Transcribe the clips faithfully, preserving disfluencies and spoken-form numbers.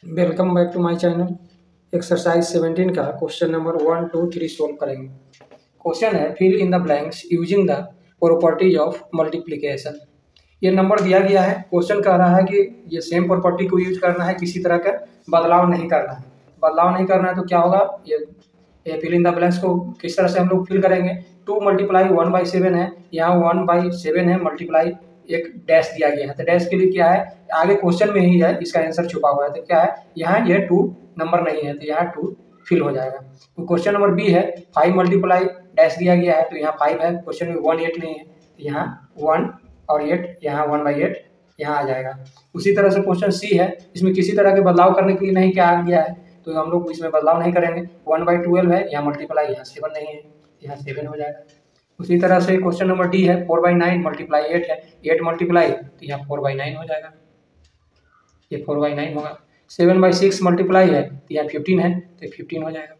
Welcome back to my channel. Exercise seventeen का question number one two three solve करेंगे। Question है fill in the blanks using the properties of multiplication. ये number दिया गया है। Question कह रहा है कि ये सेम प्रॉपर्टी को यूज करना है, किसी तरह का बदलाव नहीं करना है। बदलाव नहीं करना है तो क्या होगा, ये ये फिल इन द ब्लैंक्स को किस तरह से हम लोग फिल करेंगे। Two multiply one by seven है, यहाँ वन बाई सेवन है, मल्टीप्लाई एक डैश दिया गया है। तो डैश के लिए क्या है, आगे क्वेश्चन में ही है, इसका आंसर छुपा हुआ है। तो क्या है, यहाँ ये टू नंबर नहीं है तो यहाँ टू फिल हो जाएगा। तो क्वेश्चन नंबर बी है फाइव मल्टीप्लाई डैश दिया गया है, तो यहाँ फाइव है, क्वेश्चन में वन एट नहीं है तो यहाँ वन और एट, यहाँ वन बाई एट यहाँ आ जाएगा। उसी तरह से क्वेश्चन सी है, इसमें किसी तरह के बदलाव करने के लिए नहीं क्या आ गया है, तो हम लोग इसमें बदलाव नहीं करेंगे। वन बाई ट्वेल्व है, यहाँ मल्टीप्लाई यहाँ सेवन नहीं है, यहाँ सेवन हो जाएगा। उसी तरह से क्वेश्चन नंबर डी है four by nine multiply eight है, एट मल्टीप्लाई तो यहाँ फोर बाई नाइन हो जाएगा, ये फोर बाई नाइन होगा। सेवन बाई सिक्स मल्टीप्लाई है तो यहाँ फिफ्टीन है तो फिफ्टीन हो जाएगा।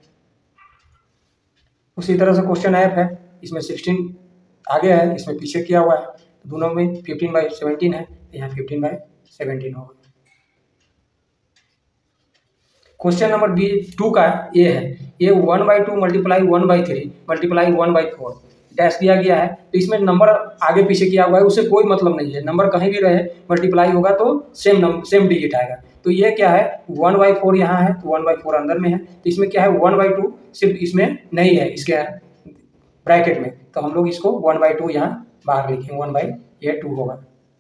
उसी तरह से क्वेश्चन एफ है, इसमें सिक्सटीन आगे है, इसमें पीछे किया हुआ है, तो दोनों में फिफ्टीन बाई सेवनटीन है तो यहाँ फिफ्टीन बाई सेवनटीन होगा। क्वेश्चन नंबर बी टू का ये है, ये one by two multiply one by three multiply one by four dash दिया गया है। तो इसमें नंबर आगे पीछे किया हुआ है, उससे कोई मतलब नहीं है, नंबर कहीं भी रहे मल्टीप्लाई होगा तो सेम नंबर सेम डिजिट आएगा। तो ये क्या है, वन बाई फोर यहाँ है तो वन बाई फोर अंदर में है, तो इसमें क्या है वन बाई टू सिर्फ इसमें नहीं है, इसके ब्रैकेट में, तो हम लोग इसको वन बाई टू यहाँ बाहर लिखेंगे, वन बाई ये टू होगा।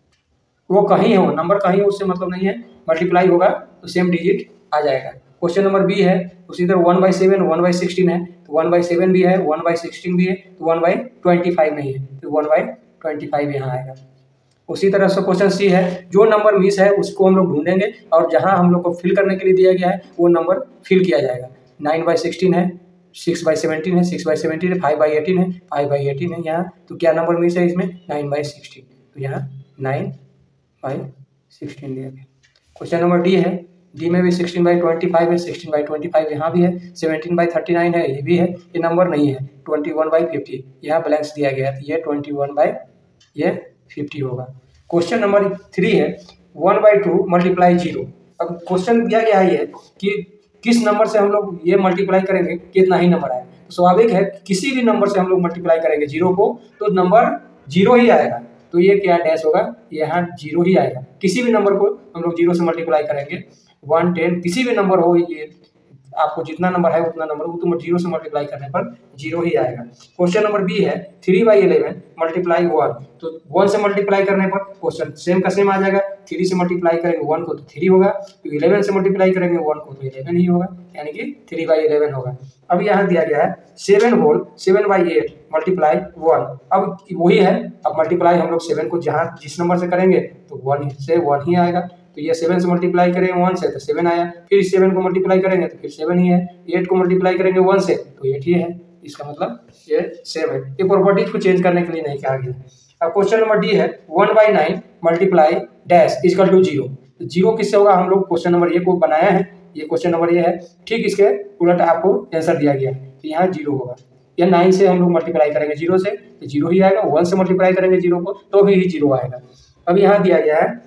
वो कहीं हो, नंबर कहीं हो उससे मतलब नहीं है, मल्टीप्लाई होगा तो सेम डिजिट आ जाएगा। क्वेश्चन नंबर बी है उसी तरह one by seven one by sixteen है, तो वन बाई सेवन भी है, वन बाई सिक्सटीन भी है, तो वन बाई ट्वेंटी फाइव नहीं है तो वन बाई ट्वेंटी फाइव यहाँ आएगा। उसी तरह से क्वेश्चन सी है, जो नंबर मिस है उसको हम लोग ढूंढेंगे और जहाँ हम लोग को फिल करने के लिए दिया गया है वो नंबर फिल किया जाएगा। नाइन बाई सिक्सटीन है, सिक्स बाई सेवनटीन है, सिक्स बाई सेवनटीन है, फाइव बाई एटीन है, फाइव बाई एटीन है यहाँ, तो क्या नंबर मिस है इसमें, नाइन बाई सिक्सटीन, तो यहाँ नाइन बाई सिक्सटीन दिया गया। क्वेश्चन नंबर डी है, डी में भी सिक्सटीन बाई ट्वेंटी फाइव है, सिक्सटीन बाई ट्वेंटी फाइव यहाँ भी है, सेवनटीन बाई थर्टी नाइन है, ये भी है, ये नंबर नहीं है, ट्वेंटी वन बाई फिफ्टी यहाँ ब्लैंक्स दिया गया है, तो ये ट्वेंटी वन बाई ये फिफ्टी होगा। क्वेश्चन नंबर थ्री है one by two multiply zero. अब क्वेश्चन दिया गया है ये कि किस नंबर से हम लोग ये मल्टीप्लाई करेंगे कितना ही नंबर आएगा। तो स्वाभाविक है किसी भी नंबर से हम लोग मल्टीप्लाई करेंगे जीरो को तो नंबर जीरो ही आएगा, तो ये क्या डैश होगा, यहाँ जीरो ही आएगा। किसी भी नंबर को हम लोग जीरो से मल्टीप्लाई करेंगे, वन टेन किसी भी नंबर हो, ये आपको जितना नंबर है उतना नंबर वो तो जीरो से मल्टीप्लाई करने पर जीरो ही आएगा। क्वेश्चन नंबर बी है three by eleven multiply one, तो वन से मल्टीप्लाई करने पर क्वेश्चन सेम का सेम आ जाएगा, थ्री से मल्टीप्लाई करेंगे वन को तो थ्री होगा, तो इलेवन से मल्टीप्लाई करेंगे वन को तो इलेवन ही होगा, यानी कि थ्री बाई इलेवन होगा। अब यहाँ दिया गया है seven whole seven by eight multiply one, अब वही है, अब मल्टीप्लाई हम लोग सेवन को जहाँ जिस नंबर से करेंगे तो वन से वन ही आएगा, तो ये सेवन से मल्टीप्लाई करेंगे वन से तो सेवन आया, फिर सेवन को मल्टीप्लाई करेंगे तो फिर सेवन ही है, एट को मल्टीप्लाई करेंगे वन से तो एट ही है, इसका मतलब ये सेम है। ये प्रॉपर्टीज को चेंज करने के लिए नहीं कहा गया। अब क्वेश्चन नंबर डी है one by nine multiply dash equal to zero, तो जीरो किससे होगा, हम लोग क्वेश्चन नंबर ये को बनाया है, ये क्वेश्चन नंबर ये है, ठीक इसके उलट आपको आंसर दिया गया है, तो यहाँ जीरो होगा। या नाइन से हम लोग मल्टीप्लाई करेंगे जीरो से तो जीरो ही आएगा, वन से मल्टीप्लाई करेंगे जीरो को तो भी जीरो आएगा। अब यहाँ दिया गया है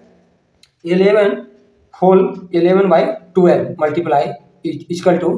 eleven whole eleven by twelve multiply equal to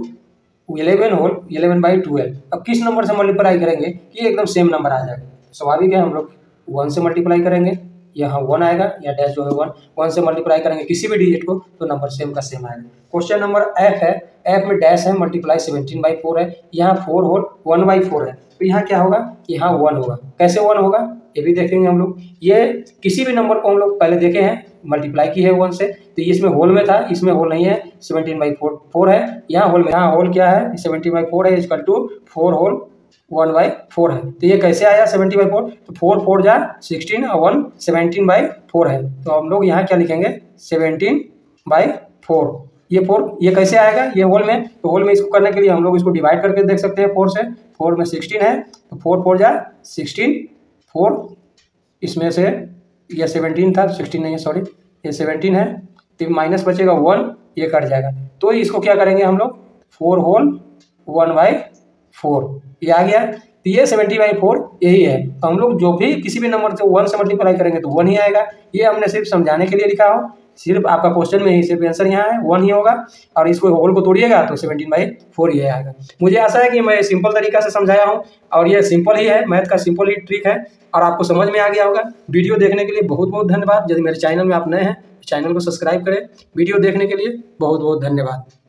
eleven whole eleven by twelve. अब किस नंबर से मल्टीप्लाई करेंगे कि एकदम सेम नंबर आ जाएगा, स्वाभाविक है हम लोग वन से मल्टीप्लाई करेंगे, यहाँ वन आएगा, या डैश जो है वन, वन से मल्टीप्लाई करेंगे किसी भी डिजिट को तो नंबर सेम का सेम आएगा। क्वेश्चन नंबर एफ है, एफ में डैश है मल्टीप्लाई सेवनटीन बाई फोर है, यहाँ four whole one by four है, तो यहाँ क्या होगा, यहाँ वन होगा। कैसे वन होगा ये भी देखेंगे हम लोग। ये किसी भी नंबर को हम लोग पहले देखे हैं मल्टीप्लाई की है वन से, तो इसमें होल में था, इसमें होल नहीं है, सेवनटीन बाई फोर फोर है, यहाँ होल में, यहाँ होल क्या है सेवनटीन बाई फोर है equal to four whole one by four है, तो ये कैसे आया सेवेंटी बाई फोर, तो फोर फोर जा सिक्सटीन और वन सेवनटीन बाई फोर है, तो हम लोग यहाँ क्या लिखेंगे सेवनटीन बाई फोर। ये फोर ये कैसे आएगा, ये होल में, तो होल में इसको करने के लिए हम लोग इसको डिवाइड करके देख सकते हैं फोर से, फोर में सिक्सटीन है तो फोर फोर जा सिक्सटीन, फोर इसमें से ये सेवनटीन था, सिक्सटीन नहीं है सॉरी, ये सेवनटीन है, तो माइनस बचेगा वन, ये कट जाएगा, तो इसको क्या करेंगे हम लोग four whole one by four, ये आ गया, तो ये सेवेंटी बाई फोर यही है। तो हम लोग जो भी किसी भी नंबर से वन से मल्टीप्लाई करेंगे तो वन ही आएगा, ये हमने सिर्फ समझाने के लिए लिखा हो, सिर्फ आपका क्वेश्चन में ही सिर्फ आंसर यहाँ है वन ही होगा, और इसको होल को तोड़िएगा तो सेवनटीन बाई फोर ये आएगा। मुझे आशा है कि मैं सिंपल तरीका से समझाया हूँ, और ये सिंपल ही है, मैथ का सिंपल ही ट्रिक है, और आपको समझ में आ गया होगा। वीडियो देखने के लिए बहुत बहुत धन्यवाद। यदि मेरे चैनल में आप नए हैं, चैनल को सब्सक्राइब करें। वीडियो देखने के लिए बहुत बहुत धन्यवाद।